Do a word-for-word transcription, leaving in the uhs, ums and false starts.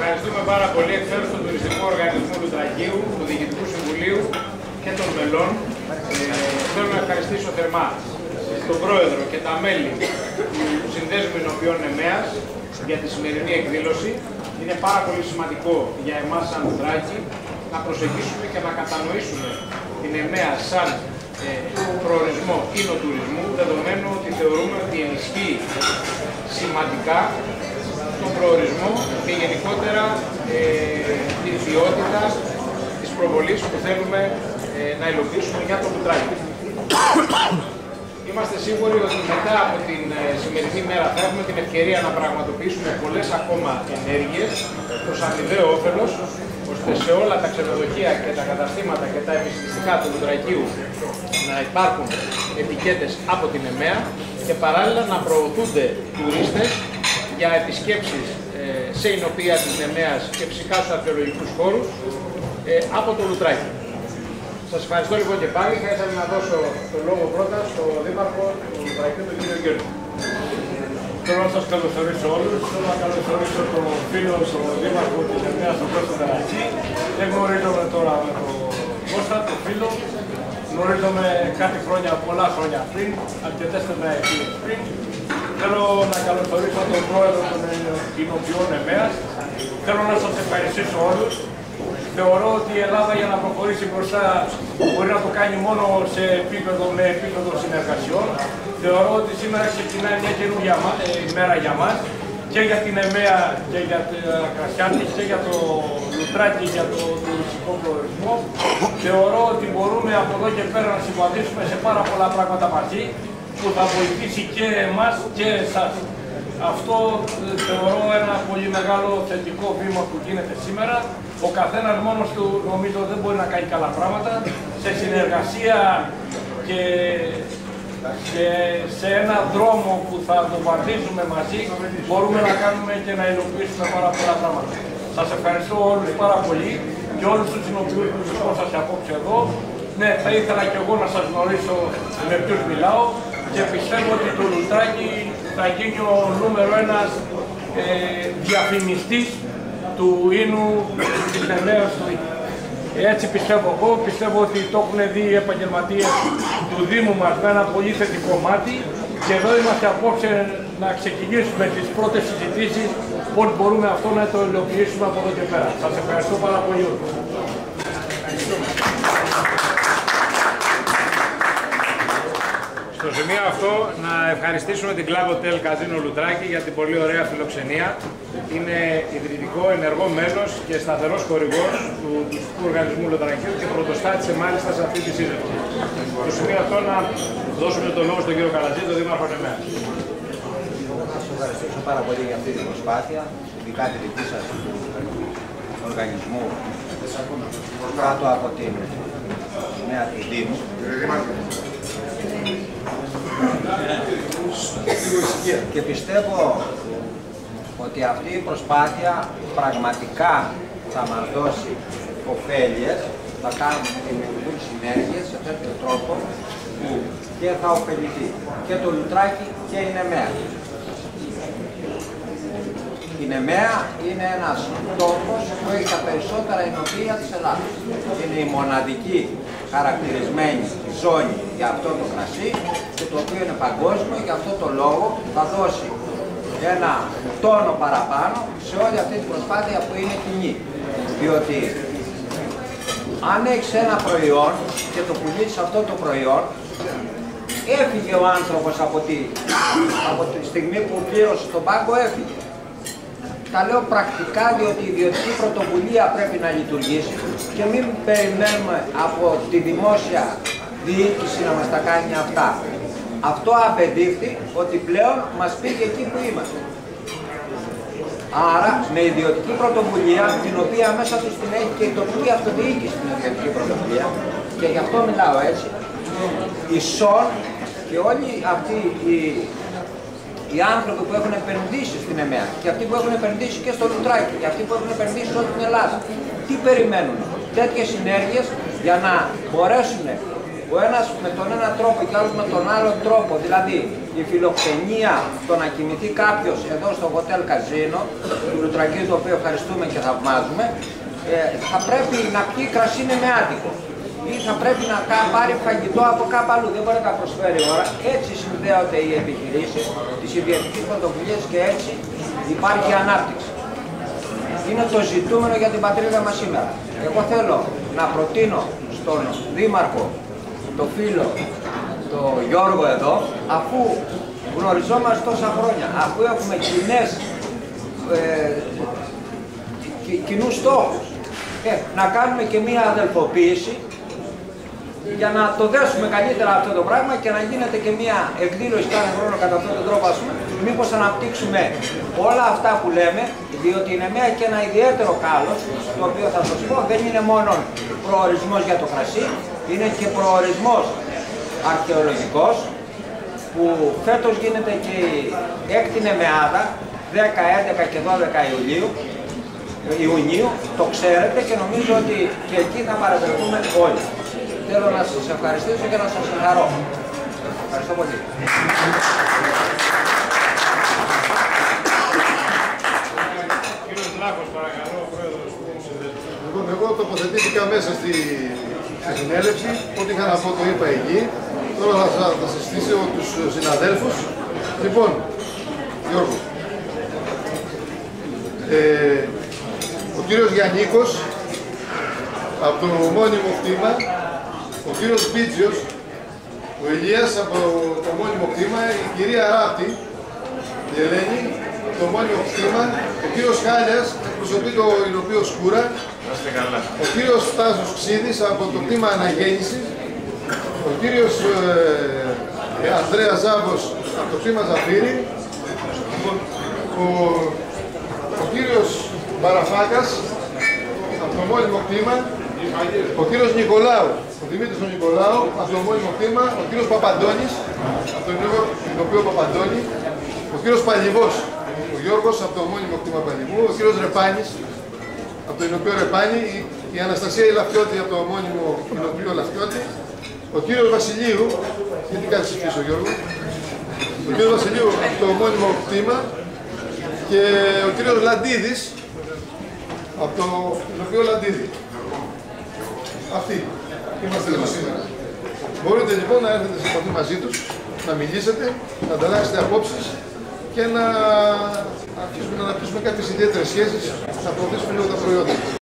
ευχαριστούμε πάρα πολύ εκ μέρους του Τουριστικού Οργανισμού Λουτρακίου, του Διοικητικού Συμβουλίου και των μελών. Ε, θέλω να ευχαριστήσω θερμά τον Πρόεδρο και τα μέλη του Συνδέσμου Εινοποιών ΕΜΕΑΣ για τη σημερινή εκδήλωση. Είναι πάρα πολύ σημαντικό για εμάς σαν Λουτράκι να προσεγγίσουμε και να κατανοήσουμε την ΕΜΕΑΣ σαν ε, προορισμό ίνοτουρισμού, δεδομένου ότι θεωρούμε ότι ενισχύει σημαντικά τον προορισμό και γενικότερα ε, την ποιότητα της προβολής που θέλουμε ε, να υλοποιήσουμε για το Λουτράκι. Είμαστε σίγουροι ότι μετά από την ε, σημερινή μέρα θα έχουμε την ευκαιρία να πραγματοποιήσουμε πολλές ακόμα ενέργειες προς αμοιβαίο όφελος, ώστε σε όλα τα ξενοδοχεία και τα καταστήματα και τα επιστημιστικά του Λουτρακίου να υπάρχουν ετικέτες από την ΕΜΕΑ και παράλληλα να προωθούνται τουρίστες για επισκέψεις ε, σε εινοπία της ΕΜΕΑΣ και φυσικά στους αρχαιολογικούς χώρους ε, από το Λουτράκι. Σας ευχαριστώ λοιπόν και πάλι. Θα ήθελα να δώσω το λόγο πρώτα στον Δήμαρχο του Λουτρακίου, τον κύριο Γιώργο. Θέλω να σας καλωσορίσω όλους. Θέλω να καλωσορίσω τον φίλο, τον Δήμαρχο της ΕΜΕΑΣ, τον Κώστα Τερακή. Δεν γνωρίζομαι τώρα με τον Κώστα, τον φίλο. Γνωρίζομαι κάτι χρόνια, πολλά χρόνια πριν, αρκετές τετραετίες πριν. Θέλω να καλωσορίσω τον Πρόεδρο των Εινοποιών ΕΜΕΑΣ. Θέλω να σας ευχαριστήσω όλους. Θεωρώ ότι η Ελλάδα για να προχωρήσει μπροστά μπορεί να το κάνει μόνο σε επίπεδο, με επίπεδο συνεργασιών. Θεωρώ ότι σήμερα ξεκινάει μια καινούργια ημέρα για μας και για την ΕΜΕΑ και για τα κρασιά της και για το Λουτράκι, για το τουριστικό προορισμό. Θεωρώ ότι μπορούμε από εδώ και πέρα να συμβαδίσουμε σε πάρα πολλά πράγματα μαζί που θα βοηθήσει και εμάς και εσάς. Αυτό θεωρώ ένα πολύ μεγάλο θετικό βήμα που γίνεται σήμερα. Ο καθένας μόνος του νομίζω δεν μπορεί να κάνει καλά πράγματα. Σε συνεργασία και, και σε ένα δρόμο που θα το βαδίζουμε μαζί μπορούμε να κάνουμε και να υλοποιήσουμε πάρα πολλά πράγματα. Σας ευχαριστώ όλους πάρα πολύ και όλους τους συνοποιούς που βρισκόσαστε απόψε εδώ. Ναι, θα ήθελα και εγώ να σας γνωρίσω με ποιους μιλάω και πιστεύω ότι το Λουτράκι θα γίνει ο νούμερο ένας ε, διαφημιστής του ίνου της ΕΜΕΑΣ. Έτσι πιστεύω εγώ, πιστεύω ότι το έχουν δει οι επαγγελματίες του Δήμου μας με ένα πολύ θετικό μάτι και εδώ είμαστε απόψε να ξεκινήσουμε τις πρώτες συζητήσεις πώς μπορούμε αυτό να το υλοποιήσουμε από εδώ και πέρα. Σας ευχαριστώ πάρα πολύ. Στο σημείο αυτό να ευχαριστήσουμε την Club Hotel Casino Λουτράκι για την πολύ ωραία φιλοξενία. Είναι ιδρυτικό, ενεργό μέλος και σταθερός χορηγός του Τουριστικού Οργανισμού Λουτρακίου και πρωτοστάτησε μάλιστα σε αυτή τη σύζευξη. Στο σημείο αυτό να δώσουμε το λόγο στον κύριο Καλατζή, τον Δήμαρχο ΕΜΕΑΣ. Θα σας ευχαριστήσω πάρα πολύ για αυτή την προσπάθεια, ειδικά τη δική σας του οργανισμού κάτω από την νέα του Δήμου. Και πιστεύω ότι αυτή η προσπάθεια πραγματικά θα μας δώσει ωφέλειες, θα κάνουμε δημιουργούν συνέργειες σε τέτοιο τρόπο που και θα ωφεληθεί και το Λουτράκι και η ΕΜΕΑ. Η ΕΜΕΑ είναι ένας τόπος που έχει τα περισσότερα εινοποιεία της Ελλάδας. Είναι η μοναδική χαρακτηρισμένη ζώνη για αυτό το κρασί και το οποίο είναι παγκόσμιο, για αυτό το λόγο θα δώσει ένα τόνο παραπάνω σε όλη αυτή την προσπάθεια που είναι κοινή. Διότι αν έχεις ένα προϊόν και το πουλήσεις αυτό το προϊόν, έφυγε ο άνθρωπος από τη, από τη στιγμή που πλήρωσε τον πάγκο, έφυγε. Τα λέω πρακτικά διότι η ιδιωτική πρωτοβουλία πρέπει να λειτουργήσει και μην περιμένουμε από τη δημόσια διοίκηση να μας τα κάνει αυτά. Αυτό απεδείχθη ότι πλέον μας πήγε εκεί που είμαστε. Άρα με ιδιωτική πρωτοβουλία, την οποία μέσα τους την έχει και η τοπική αυτοδιοίκηση την ιδιωτική πρωτοβουλία, και γι' αυτό μιλάω έτσι, η ΣΟΝ και όλοι αυτοί οι οι άνθρωποι που έχουν επενδύσει στην ΕΜΕΑ και αυτοί που έχουν επενδύσει και στο Λουτράκι και αυτοί που έχουν επενδύσει σε όλη την Ελλάδα, τι περιμένουν? Τέτοιες συνέργειες για να μπορέσουν ο ένας με τον ένα τρόπο και ο άλλος με τον άλλο τρόπο, δηλαδή η φιλοξενία, το να κοιμηθεί κάποιος εδώ στο Hotel Casino του Λουτρακίου, το οποίο ευχαριστούμε και θαυμάζουμε, ε, θα πρέπει να πιει κρασί νεμεάτικο ή θα πρέπει να πάρει φαγητό από κάπου αλλού. Δεν μπορεί να τα προσφέρει ώρα. Έτσι συνδέονται οι επιχειρήσεις, τις ιδιωτικές πρωτοβουλίες και έτσι υπάρχει ανάπτυξη. Είναι το ζητούμενο για την πατρίδα μας σήμερα. Εγώ θέλω να προτείνω στον Δήμαρχο, το φίλο, το Γιώργο εδώ, αφού γνωριζόμαστε τόσα χρόνια, αφού έχουμε κοινές, ε, κοινούς στόχους, ε, να κάνουμε και μία αδελφοποίηση για να το δέσουμε καλύτερα αυτό το πράγμα και να γίνεται και μία εκδήλωση κάθε χρόνο κατά αυτόν τον τρόπο, ας πούμε, μήπως αναπτύξουμε όλα αυτά που λέμε, διότι η Νεμαία και ένα ιδιαίτερο κάλος, το οποίο θα σας πω, δεν είναι μόνο προορισμός για το κρασί, είναι και προορισμός αρχαιολογικός, που φέτος γίνεται και η έκτη Νεμεάδα, δέκα, έντεκα και δώδεκα Ιουλίου, Ιουνίου, το ξέρετε και νομίζω ότι και εκεί θα παρευρεθούμε όλοι. Θέλω να σας ευχαριστήσω και να σας συγχαρώ. Ευχαριστώ πολύ. Λοιπόν, εγώ τοποθετήθηκα μέσα στη, στη συνέλευση, ό,τι είχα να πω το είπα εκεί. Τώρα θα, θα συστήσω τους συναδέλφους. Λοιπόν, Γιώργο, ε, ο κύριος Γιαννίκος από το μόνιμο κτήμα, ο κύριος Μπίτζιος, ο Ηλίας από το μόνιμο κτήμα, η κυρία Ράπτη, η Ελένη, το μόνιμο κτήμα, ο κύριος Χάλιας, εκπροσωπεί το Ηνωπείο Σκούρα, ο κύριος Στάσος Ξίδης από το κτήμα Αναγέννησης, ο κύριος ε, Ανδρέας Ζάβος από το κτήμα Ζαφύρι, ο, ο κύριος Μπαραφάκας από το μόνιμο κτήμα, ο κύριος Νικολάου, ο Δημήτρης ο Νικολάου από το μόνιμο κτήμα, ο κύριος Παπαντώνης από το Ηνωπείο Παπαντώνη, ο κύριος Παλιβός, ο Γιώργος από το μόνιμο κτήμα Παλιβού, ο κύριος Ρεπάνης από το Ηνωπείο Ρεπάνη, η, η Αναστασία Λαφιώτη από το μόνιμο Ηνωπείο Λαφιώτη, ο κύριος Βασιλείου, γιατί κάθεσαι πίσω Γιώργο, ο κύριος Βασιλείου από το μόνιμο κτήμα και ο κύριος Λαντίδης από το Ηνωπείο Λαντίδη. Αυτοί είμαστε εδώ σήμερα. Μπορείτε λοιπόν να έρθετε σε επαφή μαζί τους, να μιλήσετε, να ανταλλάξετε απόψεις και να αρχίσουμε να αναπτύσσουμε κάποιες ιδιαίτερες σχέσεις, να προωθήσουμε λίγο τα προϊόντα.